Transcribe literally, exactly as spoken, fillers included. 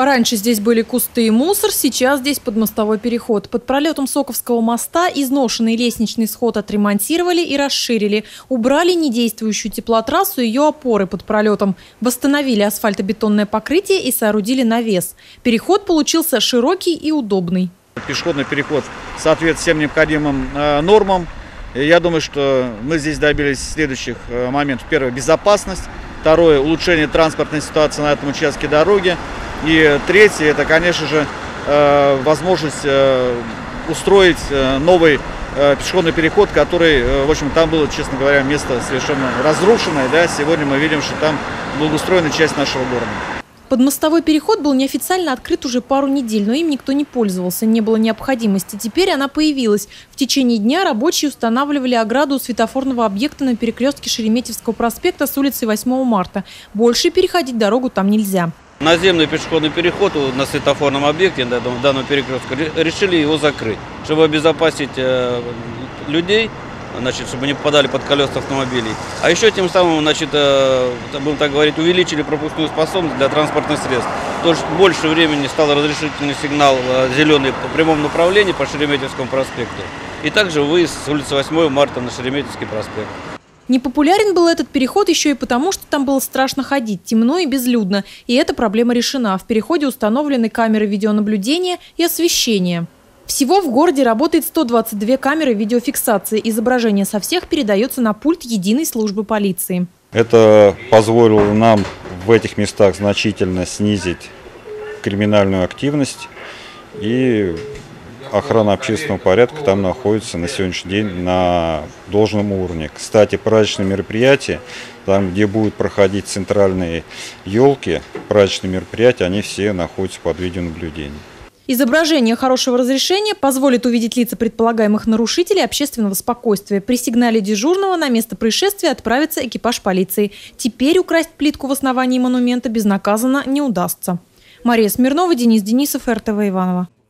Раньше здесь были кусты и мусор, сейчас здесь подмостовой переход. Под пролетом Соковского моста изношенный лестничный сход отремонтировали и расширили. Убрали недействующую теплотрассу и ее опоры под пролетом. Восстановили асфальтобетонное покрытие и соорудили навес. Переход получился широкий и удобный. Пешеходный переход соответствует всем необходимым э, нормам. И я думаю, что мы здесь добились следующих э, моментов. Первое – безопасность. Второе – улучшение транспортной ситуации на этом участке дороги. И третье – это, конечно же, э, возможность э, устроить э, новый э, пешеходный переход, который, э, в общем, там было, честно говоря, место совершенно разрушенное. Да? Сегодня мы видим, что там благоустроена часть нашего города. Подмостовой переход был неофициально открыт уже пару недель, но им никто не пользовался, не было необходимости. Теперь она появилась. В течение дня рабочие устанавливали ограду у светофорного объекта на перекрестке Шереметьевского проспекта с улицы восьмого марта. Больше переходить дорогу там нельзя. Наземный пешеходный переход на светофорном объекте, на данном перекрестке, решили его закрыть, чтобы обезопасить людей, значит, чтобы не попадали под колеса автомобилей. А еще тем самым, значит, будем так говорить, увеличили пропускную способность для транспортных средств. То есть больше времени стал разрешительный сигнал зеленый по прямому направлению по Шереметьевскому проспекту. И также выезд с улицы восьмого марта на Шереметьевский проспект. Непопулярен был этот переход еще и потому, что там было страшно ходить, темно и безлюдно. И эта проблема решена. В переходе установлены камеры видеонаблюдения и освещения. Всего в городе работает сто двадцать две камеры видеофиксации. Изображение со всех передается на пульт единой службы полиции. Это позволило нам в этих местах значительно снизить криминальную активность, и охрана общественного порядка там находится на сегодняшний день на должном уровне. Кстати, праздничные мероприятия, там, где будут проходить центральные елки, праздничные мероприятия, они все находятся под видеонаблюдением. Изображение хорошего разрешения позволит увидеть лица предполагаемых нарушителей общественного спокойствия. При сигнале дежурного на место происшествия отправится экипаж полиции. Теперь украсть плитку в основании монумента безнаказанно не удастся. Мария Смирнова, Денис Денисов, эр тэ вэ Иваново.